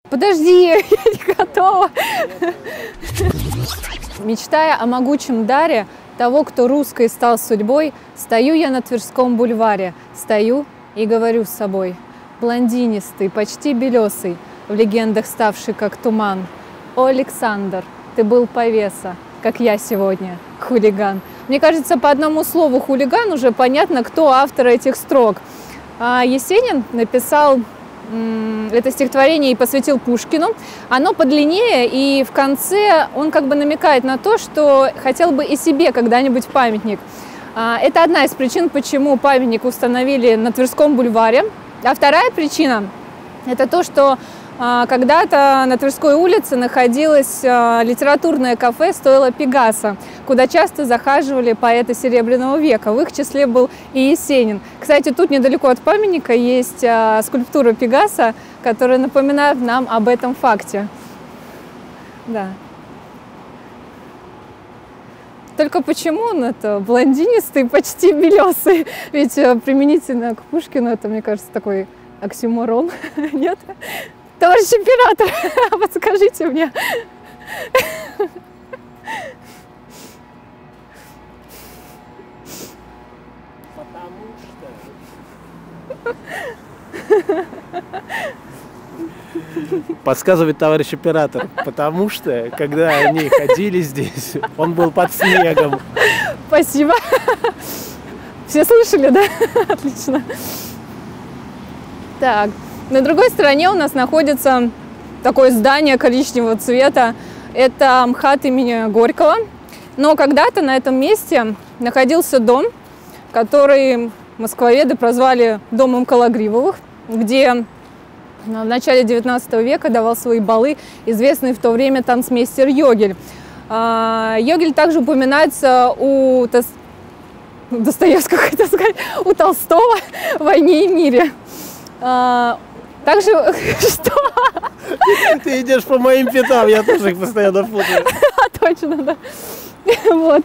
Подожди, я не готова. Мечтая о могучем даре того, кто русской стал судьбой, стою я на Тверском бульваре, стою и говорю с собой. Блондинистый, почти белесый, в легендах ставший как туман. О, Александр, ты был повеса, как я сегодня, хулиган. Мне кажется, по одному слову хулиган уже понятно, кто автор этих строк. Есенин написал это стихотворение и посвятил Пушкину. Оно подлиннее, и в конце он как бы намекает на то, что хотел бы и себе когда-нибудь памятник. Это одна из причин, почему памятник установили на Тверском бульваре. А вторая причина – это то, что когда-то на Тверской улице находилось литературное кафе «Стойло Пегаса», куда часто захаживали поэты Серебряного века. В их числе был и Есенин. Кстати, тут недалеко от памятника есть скульптура Пегаса, которая напоминает нам об этом факте. Да. Только почему он это блондинистый, почти белесый? Ведь применительно к Пушкину это, мне кажется, такой оксюморон. Нет? Товарищ император, подскажите мне. Подсказывает товарищ оператор, потому что, когда они ходили здесь, он был под снегом. Спасибо. Все слышали, да? Отлично. Так, на другой стороне у нас находится такое здание коричневого цвета. Это МХАТ имени Горького. Но когда-то на этом месте находился дом, который москвоведы прозвали домом Кологривовых, где в начале 19 века давал свои балы известный в то время танцмейстер Йогель. Йогель также упоминается у Достоевского, хотел сказать, у Толстого в «Войне и мире». Также что? Ты идешь по моим пятам, я тоже их постоянно путаю. Точно, да. Вот.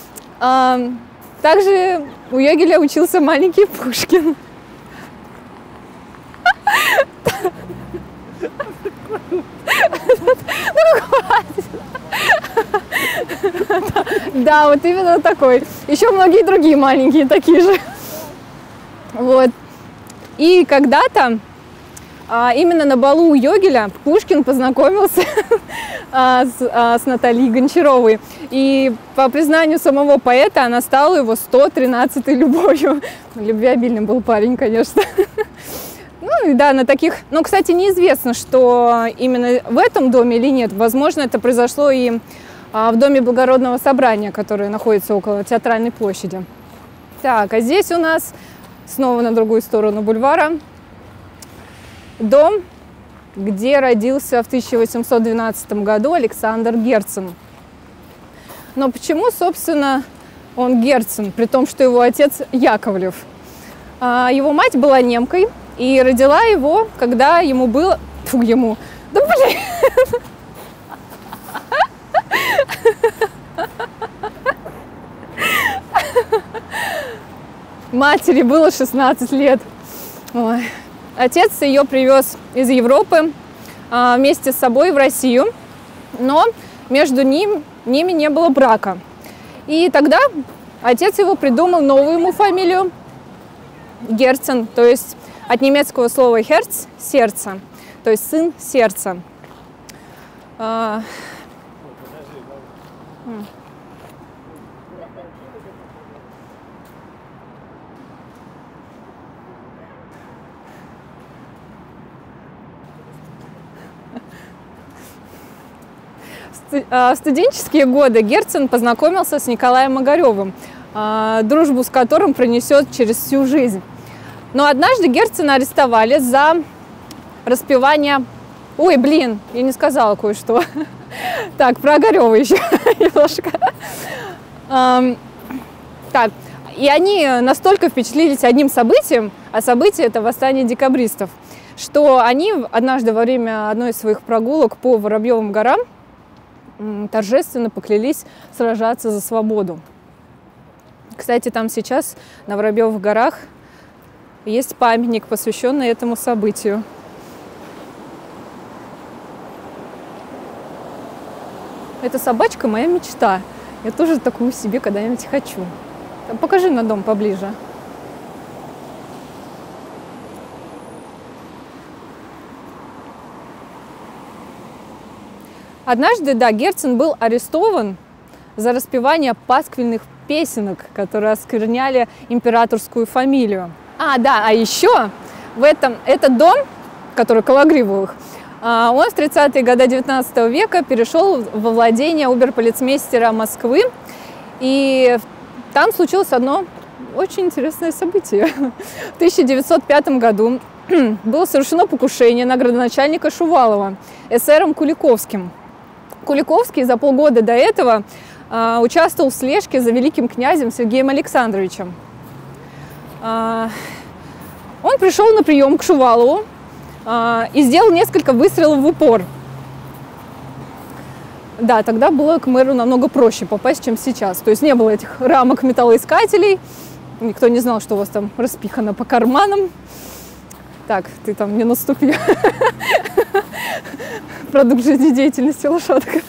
Также у Йогеля учился маленький Пушкин. Да, вот именно такой. Еще многие другие маленькие такие же. Вот. И когда-то именно на балу у Йогеля Пушкин познакомился с Натальей Гончаровой. И по признанию самого поэта, она стала его 113-й любовью. Любвеобильным был парень, конечно. Ну и да, на таких... Ну, кстати, неизвестно, что именно в этом доме или нет. Возможно, это произошло и в доме Благородного собрания, который находится около Театральной площади. Так, а здесь у нас снова на другую сторону бульвара дом, где родился в 1812 году Александр Герцен. Но почему, собственно, он Герцен, при том, что его отец Яковлев? Его мать была немкой и родила его, когда ему было... Фу, ему... Да блин! Матери было 16 лет. Ой. Отец ее привез из Европы вместе с собой в Россию, но между ними не было брака. И тогда отец его придумал новую ему фамилию Герцен, то есть от немецкого слова «herz» – сердце, то есть сын сердца. В студенческие годы Герцен познакомился с Николаем Огаревым, дружбу с которым пронесет через всю жизнь. Но однажды Герцена арестовали за распевание... Ой, блин, я не сказала кое-что. Так, про Огарева еще немножко. Так, и они настолько впечатлились одним событием, а событие – это восстание декабристов, что они однажды во время одной из своих прогулок по Воробьевым горам торжественно поклялись сражаться за свободу. Кстати, там сейчас на Воробьевых горах есть памятник, посвященный этому событию. Эта собачка моя мечта. Я тоже такую себе когда-нибудь хочу. Покажи на дом поближе. Однажды, да, Герцен был арестован за распевание пасквильных песенок, которые оскверняли императорскую фамилию. А еще этот дом, который Кологривовых, он в 30-е годы 19 века перешел во владение оберполицмейстера Москвы, и там случилось одно очень интересное событие. В 1905 году было совершено покушение на градоначальника Шувалова эсером Куликовским. Куликовский за полгода до этого участвовал в слежке за великим князем Сергеем Александровичем. Он пришел на прием к Шувалову и сделал несколько выстрелов в упор. Да, тогда было к мэру намного проще попасть, чем сейчас. То есть не было этих рамок металлоискателей, никто не знал, что у вас там распихано по карманам. Так, ты там не наступи. Продукт жизнедеятельности лошадка.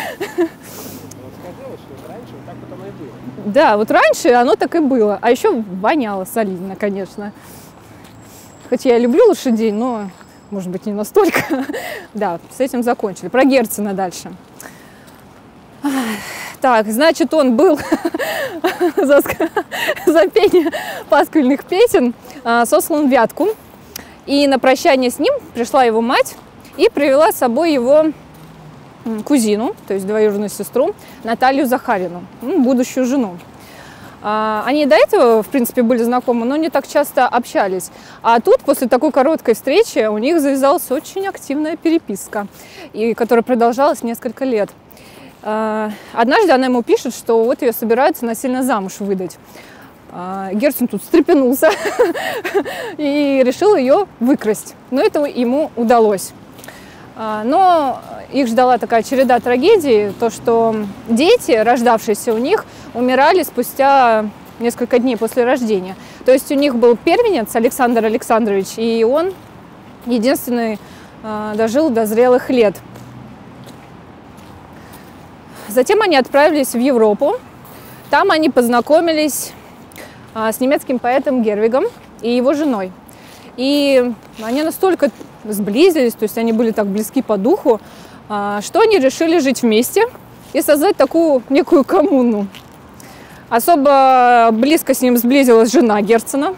Да, вот раньше оно так и было. А еще воняло солидно, конечно. Хоть я и люблю лошадей, но, может быть, не настолько. Да, с этим закончили. Про Герцена дальше. Так, значит, он был за пение пасквильных песен сослан в Вятку. И на прощание с ним пришла его мать и привела с собой его кузину, то есть двоюродную сестру, Наталью Захарину, будущую жену. Они до этого, в принципе, были знакомы, но не так часто общались. А тут, после такой короткой встречи, у них завязалась очень активная переписка, которая продолжалась несколько лет. Однажды она ему пишет, что вот ее собираются насильно замуж выдать. Герцен тут встрепенулся и решил ее выкрасть. Но это ему удалось. Но их ждала такая череда трагедий, то что дети, рождавшиеся у них, умирали спустя несколько дней после рождения. То есть у них был первенец Александр Александрович, и он единственный дожил до зрелых лет. Затем они отправились в Европу. Там они познакомились с немецким поэтом Гервигом и его женой. И они настолько сблизились, то есть они были так близки по духу, что они решили жить вместе и создать такую некую коммуну. Особо близко с ним сблизилась жена Герцена.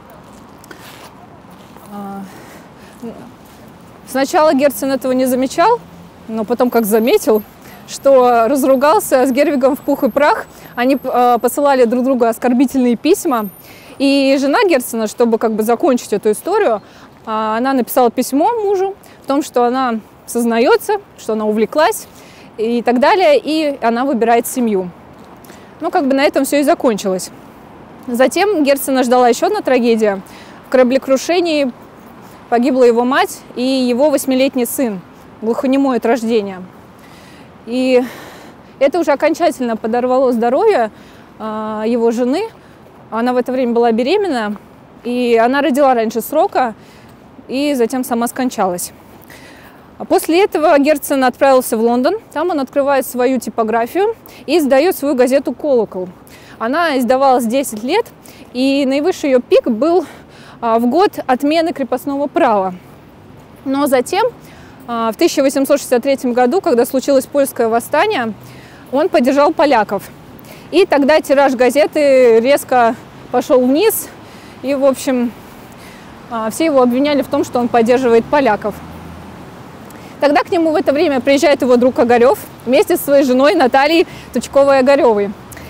Сначала Герцен этого не замечал, но потом как заметил, что разругался с Гервигом в пух и прах. Они посылали друг другу оскорбительные письма. И жена Герцена, чтобы как бы закончить эту историю, она написала письмо мужу в том, что она сознается, что она увлеклась и так далее, и она выбирает семью. Ну, как бы на этом все и закончилось. Затем Герцена ждала еще одна трагедия. В кораблекрушении погибла его мать и его 8-летний сын, глухонемой от рождения. И это уже окончательно подорвало здоровье его жены. Она в это время была беременна, и она родила раньше срока, и затем сама скончалась. После этого Герцен отправился в Лондон. Там он открывает свою типографию и издает свою газету «Колокол». Она издавалась 10 лет, и наивысший ее пик был в год отмены крепостного права. Но затем, в 1863 году, когда случилось польское восстание, он поддержал поляков. И тогда тираж газеты резко пошел вниз, и, в общем, все его обвиняли в том, что он поддерживает поляков. Тогда к нему в это время приезжает его друг Огарев вместе со своей женой Натальей Тучковой-Огаревой.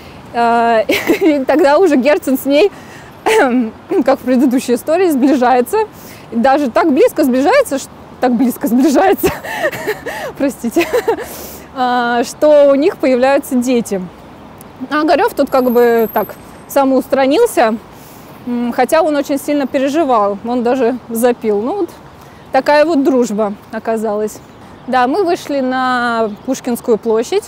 И тогда уже Герцен с ней, как в предыдущей истории, сближается. И даже так близко сближается, простите, что у них появляются дети. А Огарев тут как бы так самоустранился, хотя он очень сильно переживал, он даже запил. Ну вот такая вот дружба оказалась. Да, мы вышли на Пушкинскую площадь.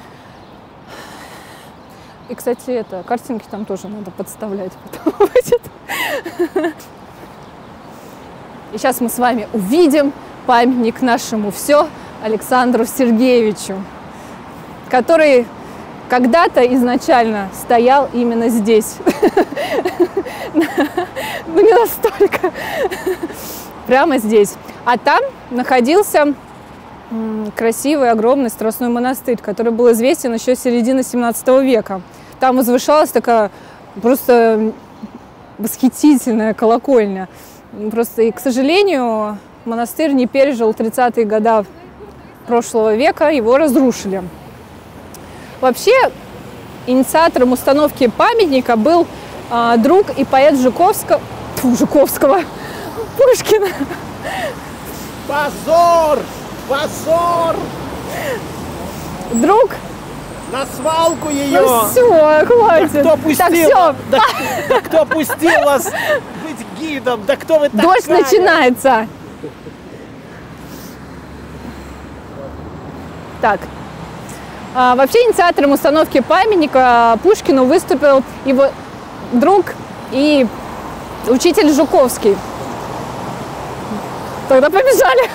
И, кстати, картинки там тоже надо подставлять потом. И сейчас мы с вами увидим памятник нашему Александру Сергеевичу. который когда-то изначально стоял именно здесь. Ну, не настолько. Прямо здесь. А там находился красивый, огромный Страстной монастырь, который был известен еще с середины 17 века. Там возвышалась такая просто восхитительная колокольня. Просто, и, к сожалению, монастырь не пережил 30-е годы прошлого века, его разрушили. Вообще, инициатором установки памятника был друг и поэт Жуковского, Пушкина. Позор! Позор! Друг. На свалку ее! Ну все, хватит. Да кто пустил? Так, все. Да кто пустил вас быть гидом? Да кто вы такая? Дождь начинается. Так. Вообще инициатором установки памятника Пушкину выступил его друг и учитель Жуковский. Тогда побежали.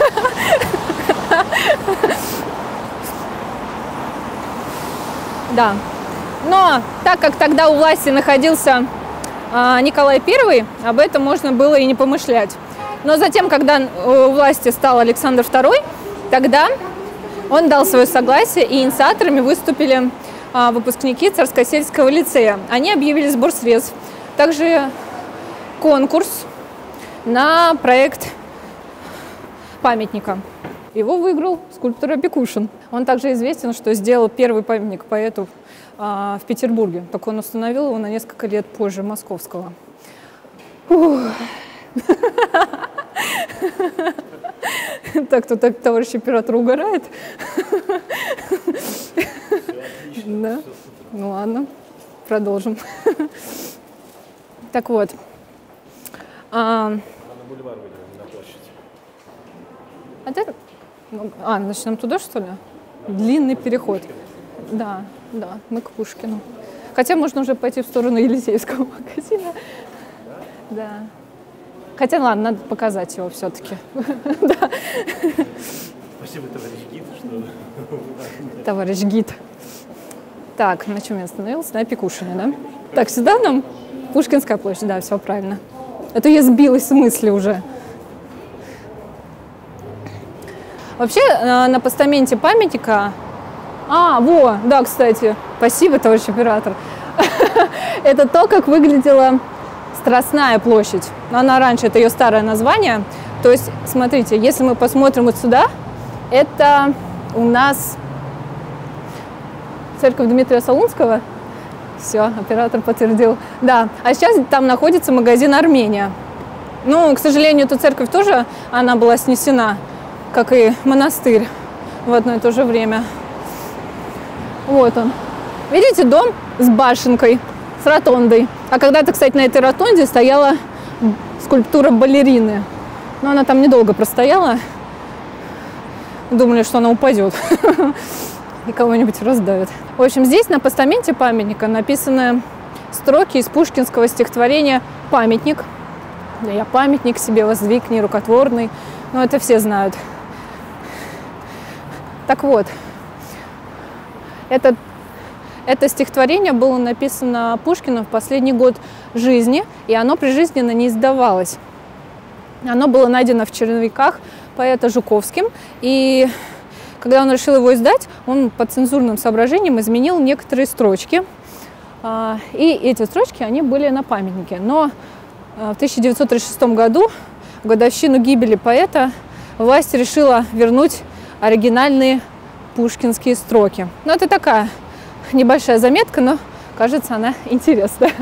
Да. Но так как тогда у власти находился Николай I, об этом можно было и не помышлять. Но затем, когда у власти стал Александр II, тогда он дал свое согласие, и инициаторами выступили выпускники Царскосельского лицея. Они объявили сбор средств. Также конкурс на проект памятника. Его выиграл скульптор Опекушин. Он также известен, что сделал первый памятник поэту в Петербурге. Только он установил его на несколько лет позже московского. Так, тут товарищ оператор угорает. Да. Ну ладно, продолжим. Так вот. На бульвар выйдем, на площадь. Значит, нам туда, что ли? Длинный переход. Да, мы к Пушкину. Хотя можно уже пойти в сторону Елисейского магазина. Да. Хотя, ладно, надо показать его все-таки. Спасибо, товарищ гид. Товарищ гид. Так, на чем я остановилась? На Опекушине, да? Так, сюда нам? Пушкинская площадь, да, все правильно. Это я сбилась с мысли уже. Вообще, на постаменте памятника... да, кстати. Спасибо, товарищ оператор. Это то, как выглядела Страстная площадь. Она раньше, это ее старое название. То есть, смотрите, если мы посмотрим вот сюда, это у нас церковь Дмитрия Солунского. Все, оператор подтвердил. Да, а сейчас там находится магазин «Армения». Ну, к сожалению, эту церковь тоже, она была снесена, как и монастырь в одно и то же время. Вот он. Видите, дом с башенкой, с ротондой. А когда-то, кстати, на этой ротонде стояла скульптура балерины. Но она там недолго простояла. Думали, что она упадет и кого-нибудь раздавит. В общем, здесь на постаменте памятника написаны строки из пушкинского стихотворения «Памятник». Я памятник себе воздвиг нерукотворный. Ну, это все знают. Так вот, это стихотворение было написано Пушкиным в последний год жизни, и оно прижизненно не издавалось. Оно было найдено в черновиках поэта Жуковским, и когда он решил его издать, он по цензурным соображениям изменил некоторые строчки, и эти строчки, они были на памятнике. Но в 1936 году, в годовщину гибели поэта, власть решила вернуть оригинальные пушкинские строки. Ну, это такая небольшая заметка, но, кажется, она интересная.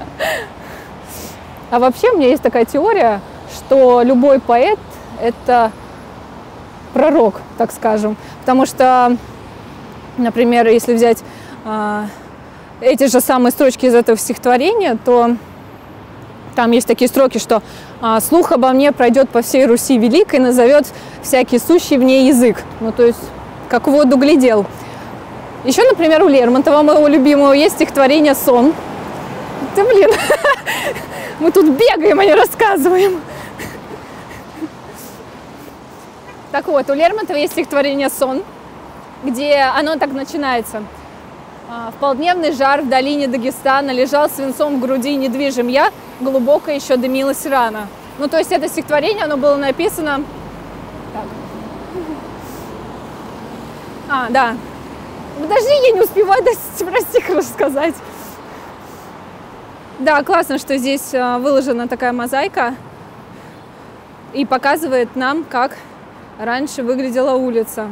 А вообще у меня есть такая теория, что любой поэт – это пророк, так скажем. Потому что, например, если взять эти же самые строчки из этого стихотворения, то там есть такие строки, что «слух обо мне пройдет по всей Руси великой, назовет всякий сущий в ней язык». Ну, то есть, как в воду глядел. Еще, например, у Лермонтова, моего любимого, есть стихотворение «Сон». Да, блин, мы тут бегаем, а не рассказываем. Так вот, у Лермонтова есть стихотворение «Сон». где оно так начинается. В полдневный жар в долине Дагестана лежал свинцом в груди недвижим я, глубоко еще дымилась рана. Ну, то есть это стихотворение, оно было написано... Так. Да. Подожди, я не успеваю про стих рассказать. Да, классно, что здесь выложена такая мозаика и показывает нам, как раньше выглядела улица.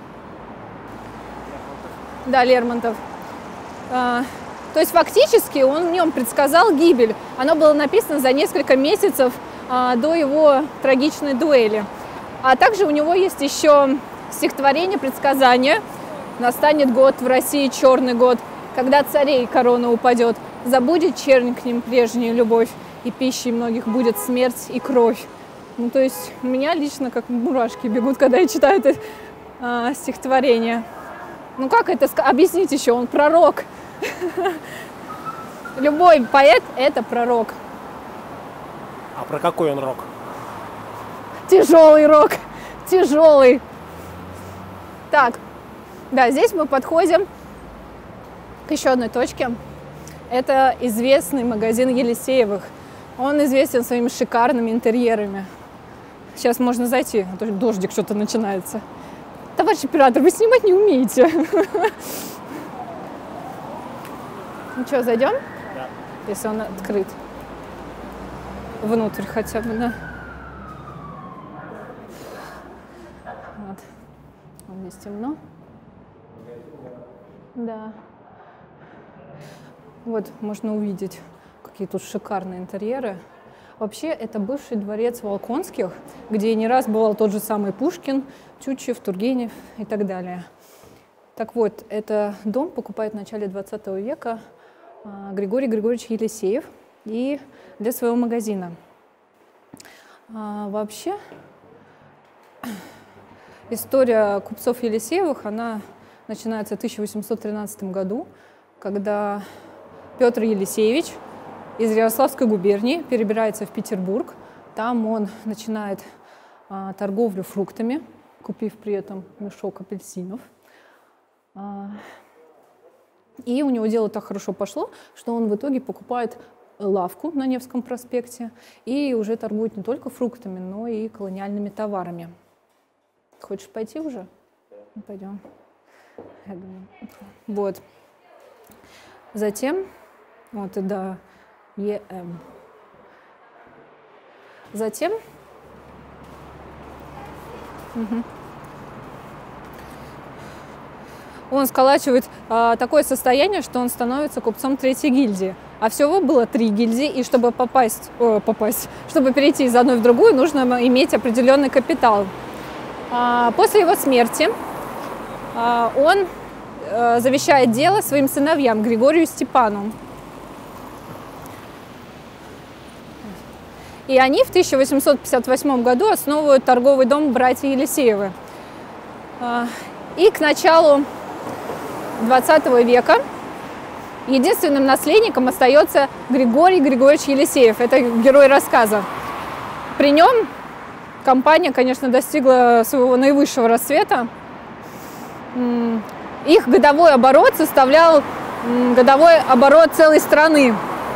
Да, Лермонтов. То есть фактически он в нем предсказал гибель. Оно было написано за несколько месяцев до его трагичной дуэли. А также у него есть еще стихотворение предсказания. Настанет год в России, черный год, когда царей корона упадет. Забудет чернь к ним прежнюю любовь, и пищей многих будет смерть и кровь. Ну, то есть у меня лично как мурашки бегут, когда я читаю это стихотворение. Ну, как это объяснить еще? Он пророк. Любой поэт – это пророк. А про какой он рок? Тяжелый рок. Тяжелый. Так, да, здесь мы подходим к еще одной точке. Это известный магазин Елисеевых. Он известен своими шикарными интерьерами. Сейчас можно зайти, а то дождик что-то начинается. Товарищ оператор, вы снимать не умеете. Ну что, зайдем? Да. Если он открыт. Внутрь хотя бы, да. Вот. Здесь темно. Да. Вот, можно увидеть, какие тут шикарные интерьеры. Вообще, это бывший дворец Волконских, где не раз бывал тот же самый Пушкин, Тютчев, Тургенев и так далее. Так вот, это дом покупает в начале 20 века Григорий Григорьевич Елисеев и для своего магазина. Вообще, история купцов Елисеевых, она начинается в 1813 году, когда Петр Елисеевич из Ярославской губернии перебирается в Петербург. Там он начинает торговлю фруктами, купив при этом мешок апельсинов. И у него дело так хорошо пошло, что он в итоге покупает лавку на Невском проспекте и уже торгует не только фруктами, но и колониальными товарами. Хочешь пойти уже? Ну, пойдем. Я думаю. Вот. Затем, вот и до ЕМ. Затем он сколачивает такое состояние, что он становится купцом третьей гильдии. А всего было 3 гильдии, и чтобы чтобы перейти из одной в другую, нужно иметь определенный капитал. После его смерти он завещает дело своим сыновьям Григорию и Степану. И они в 1858 году основывают торговый дом «Братья Елисеевы». И к началу 20 века единственным наследником остается Григорий Григорьевич Елисеев. Это герой рассказа. При нем компания, конечно, достигла своего наивысшего расцвета. Их годовой оборот составлял годовой оборот целой страны.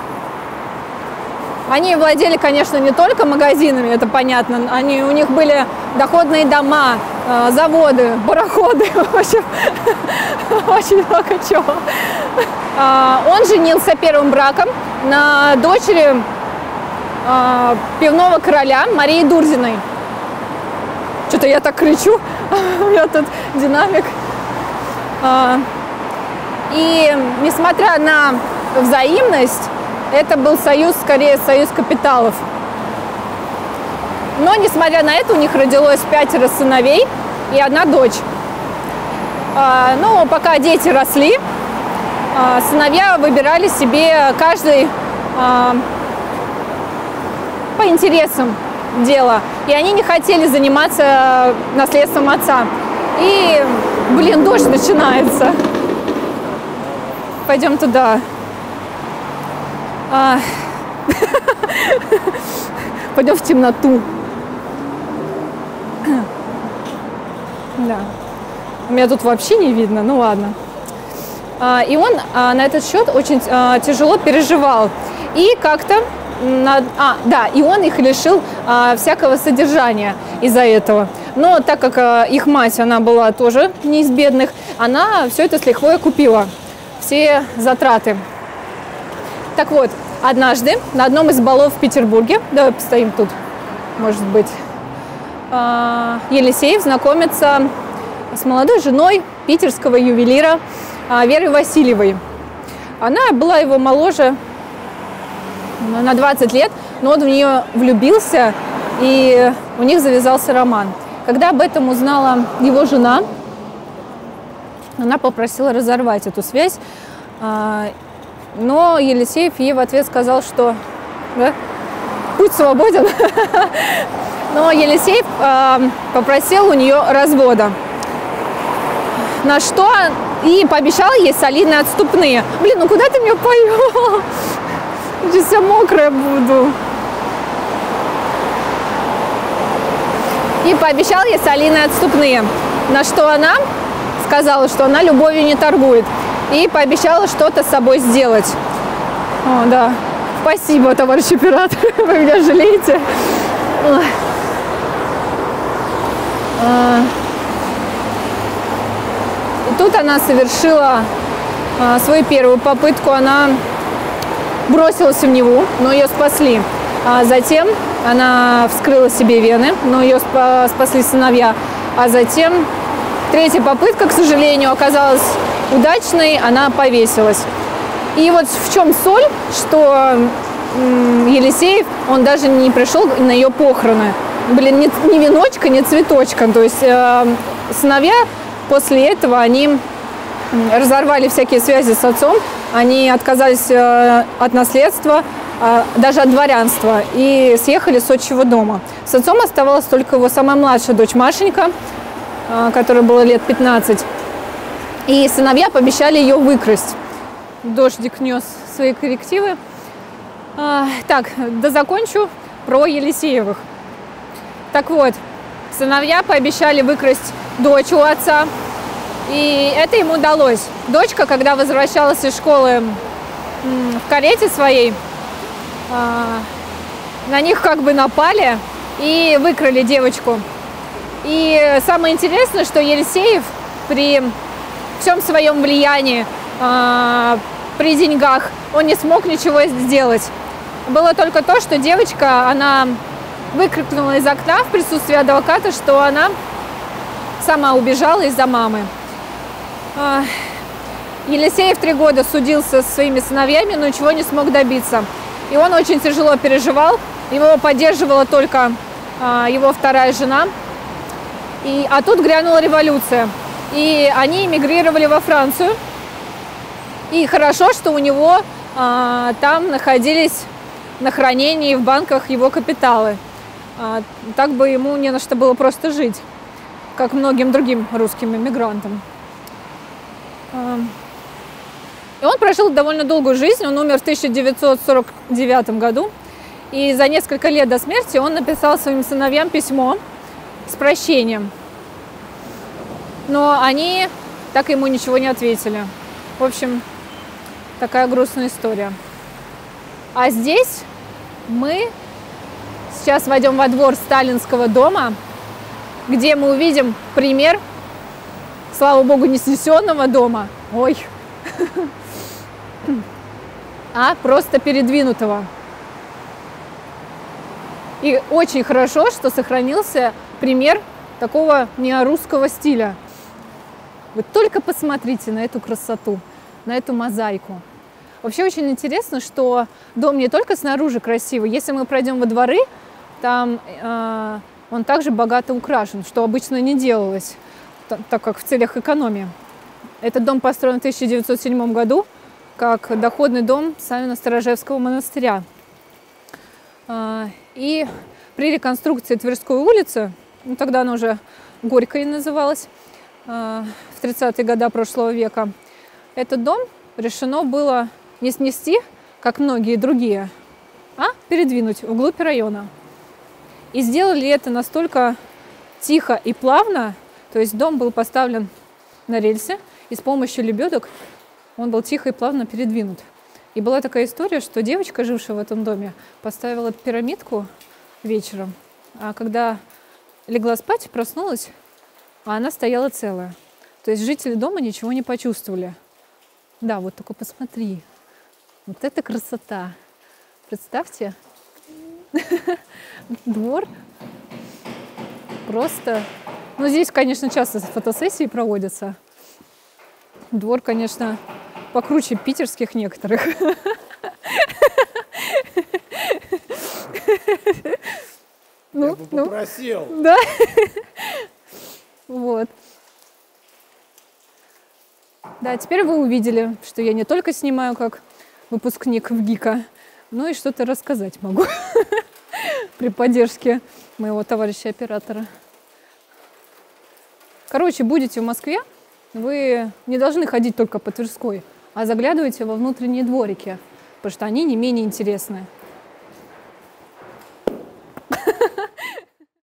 Они владели, конечно, не только магазинами, это понятно. У них были доходные дома, заводы, пароходы, в общем, очень много чего. Он женился первым браком на дочери пивного короля Марии Дурзиной. Что-то я так кричу, у меня тут динамик. И несмотря на взаимность, это был союз, скорее, союз капиталов. Но, несмотря на это, у них родилось 5 сыновей и 1 дочь. Но пока дети росли, сыновья выбирали себе каждый по интересам дела. И они не хотели заниматься наследством отца. И, блин, дождь начинается. Пойдем туда. Пойдем в темноту. Да. У меня тут вообще не видно, ну ладно. И он на этот счет очень тяжело переживал. И как-то, и он их лишил всякого содержания из-за этого. Но так как их мать, она была тоже не из бедных, она все это с лихвой купила, все затраты. Так вот, однажды на одном из балов в Петербурге, давай постоим тут, может быть, Елисеев знакомится с молодой женой питерского ювелира Верой Васильевой. Она была его моложе на 20 лет, но он в нее влюбился, и у них завязался роман. Когда об этом узнала его жена, она попросила разорвать эту связь, но Елисеев ей в ответ сказал, что путь свободен. Но Елисеев попросил у нее развода, на что и пообещал ей солидные отступные. Блин, ну куда ты меня повел? Сейчас вся мокрая буду. И пообещал ей солидные отступные, на что она сказала, что она любовью не торгует. И пообещала что-то с собой сделать. О, да. Спасибо, товарищ оператор, вы меня жалеете. И тут она совершила свою первую попытку. Она бросилась в Неву, но ее спасли. А затем она вскрыла себе вены, но ее спасли сыновья. А затем третья попытка, к сожалению, оказалась удачной, она повесилась. И вот в чем соль, что Елисеев, он даже не пришел на ее похороны. Блин, ни веночка, ни цветочка. То есть сыновья после этого, они разорвали всякие связи с отцом, они отказались от наследства, даже от дворянства, и съехали с отчего дома. С отцом оставалась только его самая младшая дочь Машенька, которой было лет 15. И сыновья пообещали ее выкрасть. Дождик нес свои коррективы. Так, дозакончу про Елисеевых. Так вот, сыновья пообещали выкрасть дочь у отца, и это ему удалось. Дочка, когда возвращалась из школы в карете своей, на них как бы напали и выкрали девочку. И самое интересное, что Елисеев при всем своем влиянии, при деньгах, он не смог ничего сделать. Было только то, что девочка, она выкрикнула из окна в присутствии адвоката, что она сама убежала из-за мамы. Елисеев 3 года судился со своими сыновьями, но ничего не смог добиться. И он очень тяжело переживал. Его поддерживала только его вторая жена. А тут грянула революция. И они эмигрировали во Францию. И хорошо, что у него там находились на хранении в банках его капиталы. Так бы ему не на что было просто жить, как многим другим русским эмигрантам. И он прожил довольно долгую жизнь. Он умер в 1949 году. И за несколько лет до смерти он написал своим сыновьям письмо с прощением. Но они так ему ничего не ответили. В общем, такая грустная история. А здесь мы сейчас войдем во двор Сталинского дома, где мы увидим пример, слава богу, не снесенного дома, а просто передвинутого. И очень хорошо, что сохранился пример такого неорусского стиля. Вы только посмотрите на эту красоту, на эту мозаику. Вообще очень интересно, что дом не только снаружи красивый. Если мы пройдем во дворы, там он также богато украшен, что обычно не делалось, так как в целях экономии. Этот дом построен в 1907 году как доходный дом Савино-Сторожевского монастыря. И при реконструкции Тверской улицы, тогда она уже Горькой называлась, в 30-е годы прошлого века, этот дом решено было не снести, как многие другие, а передвинуть вглубь района. И сделали это настолько тихо и плавно, то есть дом был поставлен на рельсе, и с помощью лебедок он был тихо и плавно передвинут. И была такая история, что девочка, жившая в этом доме, поставила пирамидку вечером, а когда легла спать, проснулась, а она стояла целая. То есть жители дома ничего не почувствовали. Да, вот только посмотри. Вот это красота. Представьте. Двор. Просто... Ну, здесь, конечно, часто фотосессии проводятся. Двор, конечно, покруче питерских некоторых. Я бы попросил. Да. Вот. Да, теперь вы увидели, что я не только снимаю как выпускник в ГИКа, но и что-то рассказать могу при поддержке моего товарища-оператора. Короче, будете в Москве, вы не должны ходить только по Тверской, а заглядывайте во внутренние дворики, потому что они не менее интересны.